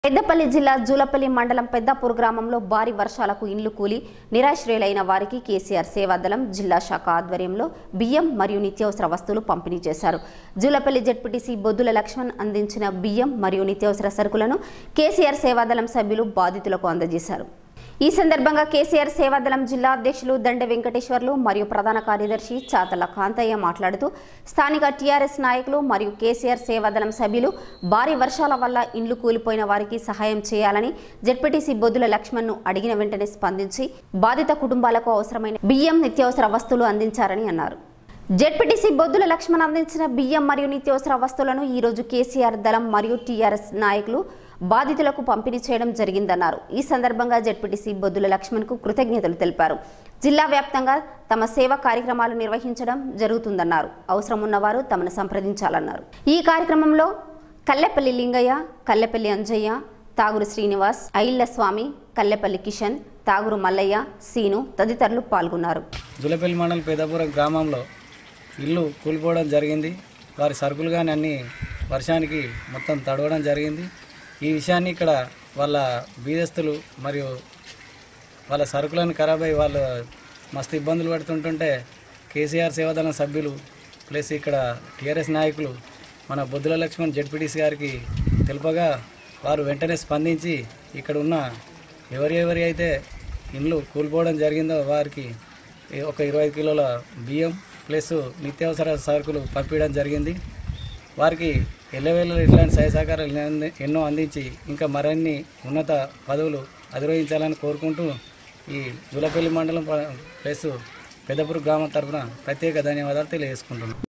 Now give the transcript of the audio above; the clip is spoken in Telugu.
పెద్దపల్లి జిల్లా జూలపల్లి మండలం పెద్దపూర్ గ్రామంలో భారీ వర్షాలకు ఇండ్లు కూలి నిరాశ్రయులైన వారికి కేసీఆర్ సేవాదళం జిల్లా శాఖ ఆధ్వర్యంలో బియ్యం మరియు నిత్యావసర వస్తువులు పంపిణీ చేశారు. జూలపల్లి జెడ్పీటీసీ బొద్దుల లక్ష్మణ్ అందించిన బియ్యం మరియు నిత్యావసర సరుకులను కేసీఆర్ సేవాదళం సభ్యులు బాధితులకు అందజేశారు. ఈ సందర్భంగా కేసీఆర్ సేవాదళం జిల్లా అధ్యక్షులు దండె వెంకటేశ్వర్లు మరియు ప్రధాన కార్యదర్శి చాతల కాంతయ్య మాట్లాడుతూ స్థానిక టీఆర్ఎస్ నాయకులు మరియు కేసీఆర్ సేవాదళం సభ్యులు భారీ వర్షాల వల్ల ఇండ్లు కూలిపోయిన వారికి సహాయం చేయాలని జెడ్పీటీసీ బొద్దుల లక్ష్మణ్ను అడిగిన వెంటనే స్పందించి బాధిత కుటుంబాలకు అవసరమైన బియ్యం నిత్యావసర వస్తువులు అందించారని అన్నారు. జెడ్పీటీసీ బొద్దుల లక్ష్మణ్ అందించిన బియ్యం మరియు నిత్యావసర వస్తువులను ఈ రోజు కేసీఆర్ దళం మరియు టీఆర్ఎస్ నాయకులు బాధితులకు పంపిణీ చేయడం జరిగిందన్నారు. ఈ సందర్భంగా జెడ్పీటీసీ బొద్దుల లక్ష్మణ్కు కృతజ్ఞతలు తెలిపారు. జిల్లా వ్యాప్తంగా తమ సేవా కార్యక్రమాలు నిర్వహించడం జరుగుతుందన్నారు. అవసరం ఉన్నవారు తమను సంప్రదించాలన్నారు. ఈ కార్యక్రమంలో కల్లెపల్లి లింగయ్య, కల్లెపల్లి అంజయ్య, తాగురు శ్రీనివాస్, ఐళ్ల స్వామి, కల్లెపల్లి కిషన్, తాగురు మల్లయ్య, సీను తదితరులు పాల్గొన్నారు. జూలపల్లి మండలం పెద్దపురం గ్రామంలో ఇల్లు కూలిపోవడం జరిగింది. వారి సరుకులు కానీ అన్ని వర్షానికి మొత్తం తడవడం జరిగింది. ఈ విషయాన్ని ఇక్కడ వాళ్ళ బీదస్తులు మరియు వాళ్ళ సరుకులను ఖరాబ్ అయ్యి వాళ్ళు మస్తు ఇబ్బందులు పడుతుంటుంటే కేసీఆర్ సేవాదళం సభ్యులు ప్లస్ ఇక్కడ టీఆర్ఎస్ నాయకులు మన బొద్దుల లక్ష్మణ్ జెడ్పీటీసీ గారికి తెలుపగా వారు వెంటనే స్పందించి ఇక్కడ ఉన్న ఎవరి అయితే ఇండ్లు కూలిపోవడం జరిగిందో వారికి ఒక 25 కిలోల బియ్యం ప్లస్ నిత్యావసర సరుకులు పంపించడం జరిగింది. వారికి ఎల్లవేళ ఇట్లాంటి సహాయ సహకారాలు ఎన్నో అందించి ఇంకా మరిన్ని ఉన్నత పదవులు అధిరోహించాలని కోరుకుంటూ ఈ జూలపల్లి మండలం ప్లస్ పెద్దపూర్ గ్రామం తరఫున ప్రత్యేక ధన్యవాదాలు తెలియజేసుకుంటున్నాం.